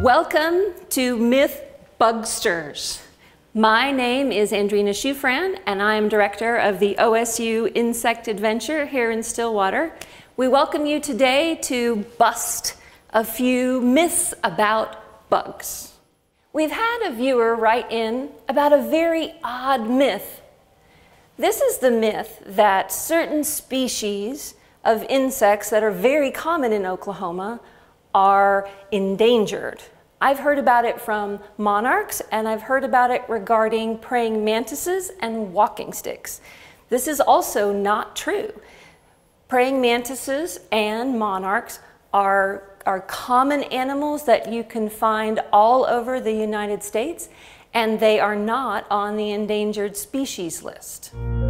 Welcome to Myth Bugsters. My name is Andrine Shufran, and I am director of the OSU Insect Adventure here in Stillwater. We welcome you today to bust a few myths about bugs. We've had a viewer write in about a very odd myth. This is the myth that certain species of insects that are very common in Oklahoma are endangered. I've heard about it from monarchs, and I've heard about it regarding praying mantises and walking sticks. This is also not true. Praying mantises and monarchs are common animals that you can find all over the United States, and they are not on the endangered species list.